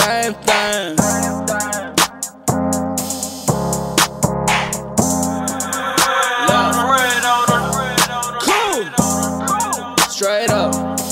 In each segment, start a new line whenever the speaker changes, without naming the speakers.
same thing. Straight up.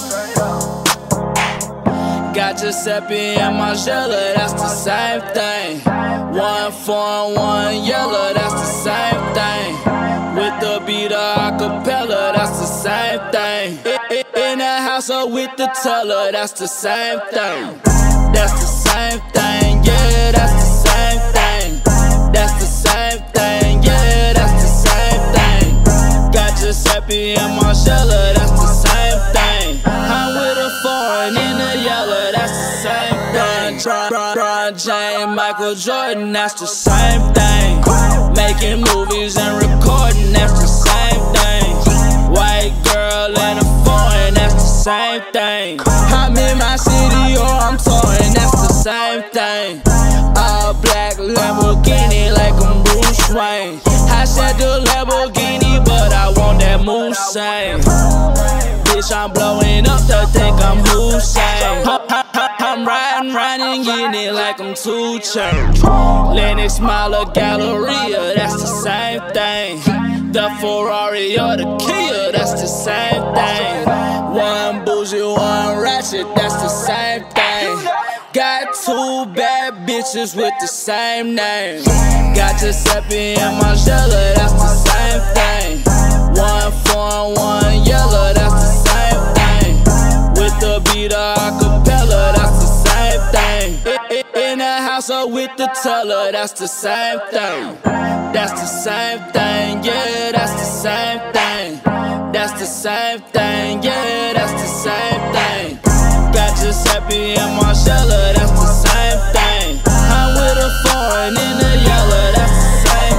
Got Giuseppe and Margiela, that's the same thing. 1 4 1 yellow, that's the same thing. With the beat of acapella, that's the same thing. In the house or with the teller, that's the same thing. That's the same thing, yeah, that's the same thing. That's the same thing, yeah, that's the same thing. Got Giuseppe and Margiela, that's the same thing. I'm with a foreign in the yellow, that's the same thing. LeBron James, Michael Jordan, that's the same thing. Making movies and recording, that's the same thing. White girl and a foreign, that's the same thing. I'm in my city or I'm touring, that's the same thing. All black Lamborghini like I'm Bruce Wayne. I said the Lamborghini, but I want that Moussain. Bitch, I'm blowing up to think I'm Hussein. I'm riding, getting it like I'm 2 Chainz. Lennox Mile Galleria, that's the same thing. The Ferrari or the Kia, that's the same thing. One bougie, one ratchet, that's the same thing. Got 2 bad bitches with the same name. Got Giuseppe and Margiela, that's the same thing. 1 4 1 yellow, that's the same thing. With the beat of acapella, that's the same thing. In the house or with the teller, that's the same thing. That's the same thing, yeah, that's the same thing. That's the same thing, yeah, that's the same thing. Got Giuseppe and Margiela, that's the same thing. I'm with a foreign in the yellow, that's the same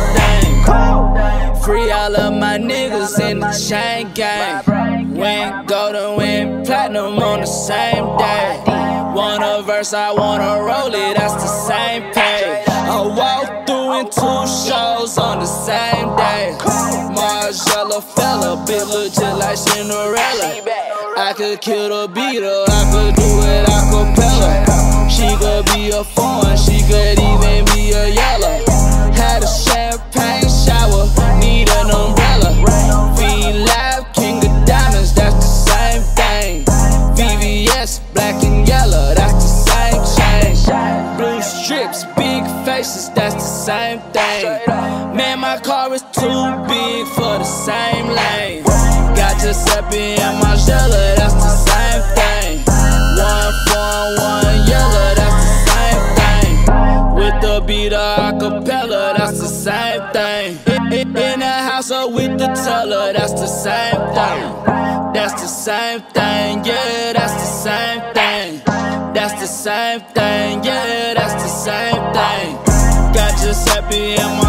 thing. Free all of my niggas in the chain gang. Went golden, went platinum on the same day. Want a verse, I wanna roll it, that's the same page. I walked through in 2 shows on the same day. Margiela fella, bitch legit like Cinderella. I could kill the beater, I could do it acapella. She could be a foreign, she could even be a yellow. Had a champagne shower, need an umbrella. V-Lab, king of diamonds, that's the same thing. VVS, black and yellow, that's the same chain. Blue strips, big faces, that's the same thing. Man, my car is too big for the same lane. Got Giuseppe and Margiela, that's the same thing. 1 4 1 yellow, that's the same thing. With the beat of acapella, that's the same thing. In the house or with the teller, that's the same thing. That's the same thing, yeah, that's the same thing. That's the same thing, yeah, that's the same thing. Got Giuseppe and